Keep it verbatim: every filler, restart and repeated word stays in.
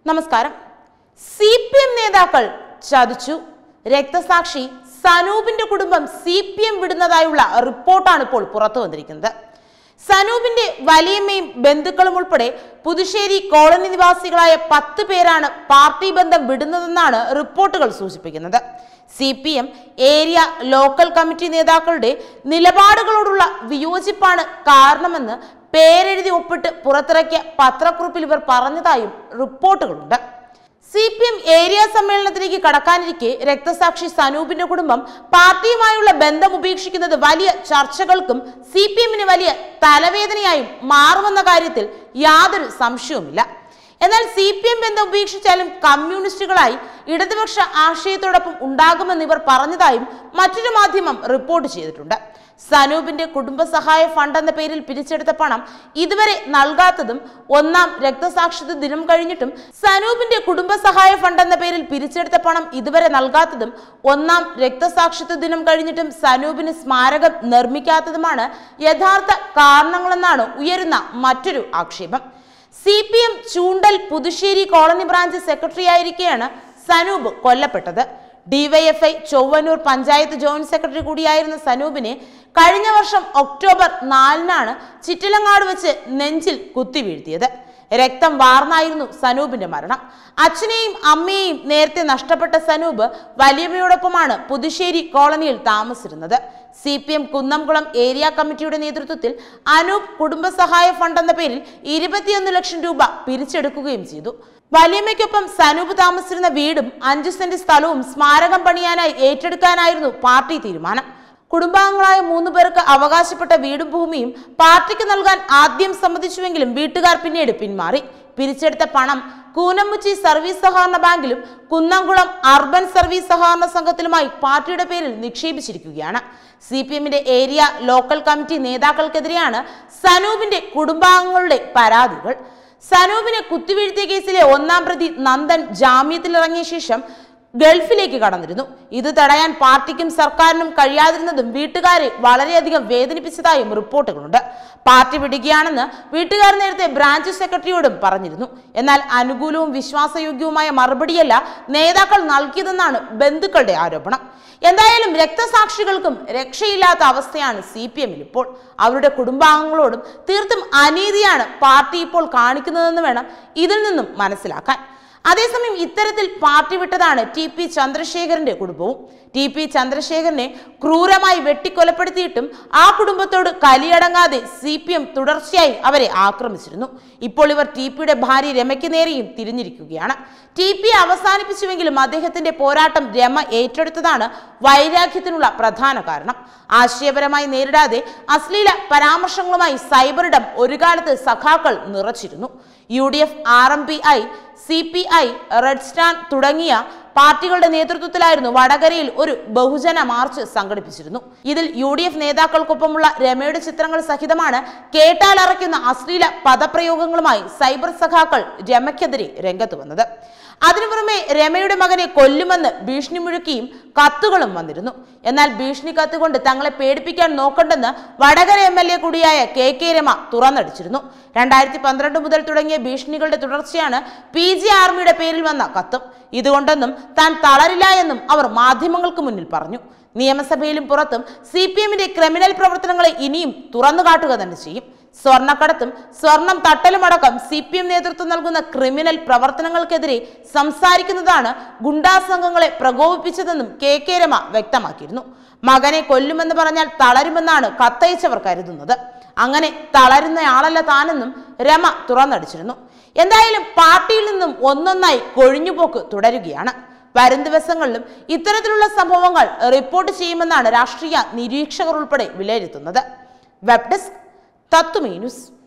നമസ്കാരം. C P M നേതാക്കൾ ചതിച്ചു. രക്തസാക്ഷി സനൂപിന്റെ കുടുംബം സി പി എം വിടുന്നതായുള്ള റിപ്പോർട്ടാണ് ഇപ്പോൾ പുറത്തു വന്നിരിക്കുന്നത്. സനൂപിന്റെ വലിയമ്മയും ബന്ധുക്കളും ഉൾപ്പെടെ പുതുശ്ശേരി കോളനി നിവാസികളായ പത്ത് പേരാണ് പാർട്ടി ബന്ധം വിടുന്നതെന്നാണ് റിപ്പോർട്ടുകൾ സൂചിപ്പിക്കുന്നത്. C P M area local committee നേതാക്കളുടെ നിലപാടുകളോടുള്ള വിയോജിപ്പാണ് കാരണമെന്ന് പേരെഴുതി ഒപ്പിട്ട് പുറത്തിറക്കിയ പത്രക്കുറിപ്പിൽ ഇവർ പറഞ്ഞതായും റിപ്പോർട്ടുകളുണ്ട്. സി പി എം ഏരിയ സമ്മേളനത്തിലേക്ക് കടക്കാനിരിക്കെ രക്തസാക്ഷി സനൂപിന്റെ കുടുംബം പാർട്ടിയുമായുള്ള ബന്ധം ഉപേക്ഷിക്കുന്നത് വലിയ ചർച്ചകൾക്കും സി പി എമ്മിന് വലിയ തലവേദനയായും മാറുമെന്ന കാര്യത്തിൽ യാതൊരു സംശയവുമില്ല. എന്നാൽ സി പി എം ബന്ധം ഉപേക്ഷിച്ചാലും കമ്മ്യൂണിസ്റ്റുകളായി ഇടതുപക്ഷ ആശയത്തോടൊപ്പം ഉണ്ടാകുമെന്ന് ഇവർ പറഞ്ഞതായും മറ്റൊരു മാധ്യമം റിപ്പോർട്ട് ചെയ്തിട്ടുണ്ട്. സനൂപിന്റെ കുടുംബസഹായ ഫണ്ട് എന്ന പേരിൽ പിരിച്ചെടുത്ത പണം ഇതുവരെ നൽകാത്തതും ഒന്നാം രക്തസാക്ഷിത്വ ദിനം കഴിഞ്ഞിട്ടും സനൂപിന്റെ കുടുംബസഹായ ഫണ്ട് എന്ന പേരിൽ പിരിച്ചെടുത്ത പണം ഇതുവരെ നൽകാത്തതും ഒന്നാം രക്തസാക്ഷിത്വ ദിനം കഴിഞ്ഞിട്ടും സനൂപിന് സ്മാരകം നിർമ്മിക്കാത്തതുമാണ് യഥാർത്ഥ കാരണങ്ങളെന്നാണ് ഉയരുന്ന മറ്റൊരു ആക്ഷേപം. C P M Chundal Puthussery colony branch secretary ആയിരിക്കെയാണ് സനൂപ് കൊല്ലപ്പെട്ടത്. DYFI Chowwannur panchayat joint secretary കൂടിയായിരുന്ന സനൂപിനെ കഴിഞ്ഞ വർഷം ഒക്ടോബർ നാലിനാണ് ചിറ്റിലങ്ങാട് വെച്ച് നെഞ്ചിൽ കുത്തിവീഴ്ത്തിയത്. രക്തം വാർന്നായിരുന്നു സനൂപിന്റെ മരണം. അച്ഛനെയും അമ്മയെയും നേരത്തെ നഷ്ടപ്പെട്ട സനൂപ് വലിയമ്മയോടൊപ്പമാണ് പുതുശ്ശേരി കോളനിയിൽ താമസിച്ചിരുന്നത്. C P M Kunnamkulam area കമ്മിറ്റിയുടെ നേതൃത്വത്തിൽ അനൂപ് കുടുംബസഹായ ഫണ്ട് എന്ന പേരിൽ ഇരുപത്തിയൊന്ന് ലക്ഷം രൂപ പിരിച്ചെടുക്കുകയും ചെയ്തു. വലിയമ്മയ്ക്കൊപ്പം സനൂപ് താമസിച്ചിരുന്ന വീടും അഞ്ചു സെന്റ് സ്ഥലവും സ്മാരകം പണിയാനായി ഏറ്റെടുക്കാനായിരുന്നു പാർട്ടി തീരുമാനം. കുടുംബാംഗങ്ങളായ മൂന്ന് പേർക്ക് അവകാശപ്പെട്ട വീടും ഭൂമിയും പാർട്ടിക്ക് നൽകാൻ ആദ്യം സമ്മതിച്ചുവെങ്കിലും വീട്ടുകാർ പിന്നീട് പിന്മാറി. പിരിച്ചെടുത്ത പണം കൂനമുച്ചി സർവീസ് സഹകരണ ബാങ്കിലും കുന്നംകുളം അർബൻ സർവീസ് സഹകരണ സംഘത്തിലുമായി പാർട്ടിയുടെ പേരിൽ നിക്ഷേപിച്ചിരിക്കുകയാണ്. സി പി എമ്മിന്റെ ഏരിയ ലോക്കൽ കമ്മിറ്റി നേതാക്കൾക്കെതിരെയാണ് സനൂപിന്റെ കുടുംബാംഗങ്ങളുടെ പരാതികൾ. സനൂപിനെ കുത്തിവീഴ്ത്തിയ കേസിലെ ഒന്നാം പ്രതി നന്ദൻ ജാമ്യത്തിലിറങ്ങിയ ശേഷം ഗൾഫിലേക്ക് കടന്നിരുന്നു. ഇത് തടയാൻ പാർട്ടിക്കും സർക്കാരിനും കഴിയാതിരുന്നതും വീട്ടുകാരെ വളരെയധികം വേദനിപ്പിച്ചതായും റിപ്പോർട്ടുകളുണ്ട്. പാർട്ടി വിടുകയാണെന്ന് വീട്ടുകാർ നേരത്തെ ബ്രാഞ്ച് സെക്രട്ടറിയോടും പറഞ്ഞിരുന്നു. എന്നാൽ അനുകൂലവും വിശ്വാസയോഗ്യവുമായ മറുപടിയല്ല നേതാക്കൾ നൽകിയതെന്നാണ് ബന്ധുക്കളുടെ ആരോപണം. എന്തായാലും രക്തസാക്ഷികൾക്കും രക്ഷയില്ലാത്ത അവസ്ഥയാണ് സി പി എമ്മിൽ ഇപ്പോൾ. അവരുടെ കുടുംബാംഗങ്ങളോടും തീർത്തും അനീതിയാണ് പാർട്ടി ഇപ്പോൾ കാണിക്കുന്നതെന്ന് വേണം ഇതിൽ നിന്നും മനസ്സിലാക്കാൻ. അതേസമയം ഇത്തരത്തിൽ പാർട്ടി വിട്ടതാണ് ടി പി ചന്ദ്രശേഖരന്റെ കുടുംബവും. ടി പി ചന്ദ്രശേഖരനെ ക്രൂരമായി വെട്ടിക്കൊലപ്പെടുത്തിയിട്ടും ആ കുടുംബത്തോട് കലിയടങ്ങാതെ സി പി എം തുടർച്ചയായി അവരെ ആക്രമിച്ചിരുന്നു. ഇപ്പോൾ ഇവർ ടി പിയുടെ ഭാര്യ രമയ്ക്ക് നേരെയും തിരിഞ്ഞിരിക്കുകയാണ്. ടി പി അവസാനിപ്പിച്ചുവെങ്കിലും അദ്ദേഹത്തിന്റെ പോരാട്ടം രമ ഏറ്റെടുത്തതാണ് വൈരാഗ്യത്തിനുള്ള പ്രധാന കാരണം. ആശയപരമായി നേരിടാതെ അശ്ലീല പരാമർശങ്ങളുമായി സൈബറിടം ഒരു കാലത്ത് സഖാക്കൾ നിറച്ചിരുന്നു. U D F, R M P I, C P I, red star തുടങ്ങിയ പാർട്ടികളുടെ നേതൃത്വത്തിലായിരുന്നു വടകരയിൽ ഒരു ബഹുജന മാർച്ച് സംഘടിപ്പിച്ചിരുന്നു. ഇതിൽ യു ഡി എഫ് നേതാക്കൾക്കൊപ്പമുള്ള രമയുടെ ചിത്രങ്ങൾ സഹിതമാണ് കേട്ടാലറയ്ക്കുന്ന അശ്ലീല പദപ്രയോഗങ്ങളുമായി സൈബർ സഖാക്കൾ രമയ്ക്കെതിരെ രംഗത്ത് വന്നത്. അതിനു പുറമെ രമയുടെ മകനെ കൊല്ലുമെന്ന് ഭീഷണി മുഴക്കിയും കത്തുകളും വന്നിരുന്നു. എന്നാൽ ഭീഷണി കത്തുകൊണ്ട് തങ്ങളെ പേടിപ്പിക്കാൻ നോക്കണ്ടെന്ന് വടകര എം എൽ എ കൂടിയായ കെ കെ രമ തുറന്നടിച്ചിരുന്നു. രണ്ടായിരത്തി പന്ത്രണ്ട് മുതൽ തുടങ്ങിയ ഭീഷണികളുടെ തുടർച്ചയാണ് പി ജി ആർമിയുടെ പേരിൽ വന്ന കത്തും. ഇതുകൊണ്ടൊന്നും താൻ തളരില്ല എന്നും അവർ മാധ്യമങ്ങൾക്ക് മുന്നിൽ പറഞ്ഞു. നിയമസഭയിലും പുറത്തും സി പി എമ്മിന്റെ ക്രിമിനൽ പ്രവർത്തനങ്ങളെ ഇനിയും തുറന്നു കാട്ടുക തന്നെ ചെയ്യും. സ്വർണ്ണക്കടത്തും സ്വർണം തട്ടലുമടക്കം സി പി എം നേതൃത്വം നൽകുന്ന ക്രിമിനൽ പ്രവർത്തനങ്ങൾക്കെതിരെ സംസാരിക്കുന്നതാണ് ഗുണ്ടാ സംഘങ്ങളെ പ്രകോപിപ്പിച്ചതെന്നും കെ കെ രമ വ്യക്തമാക്കിയിരുന്നു. മകനെ കൊല്ലുമെന്ന് പറഞ്ഞാൽ തളരുമെന്നാണ് കത്തയച്ചവർ കരുതുന്നത്. അങ്ങനെ തളരുന്നയാളല്ല താനെന്നും രമ തുറന്നടിച്ചിരുന്നു. എന്തായാലും പാർട്ടിയിൽ നിന്നും ഒന്നൊന്നായി കൊഴിഞ്ഞുപോക്ക് തുടരുകയാണ്. വരും ദിവസങ്ങളിലും ഇത്തരത്തിലുള്ള സംഭവങ്ങൾ റിപ്പോർട്ട് ചെയ്യുമെന്നാണ് രാഷ്ട്രീയ നിരീക്ഷകർ ഉൾപ്പെടെ വിലയിരുത്തുന്നത്. Web desk Tatwamayi news.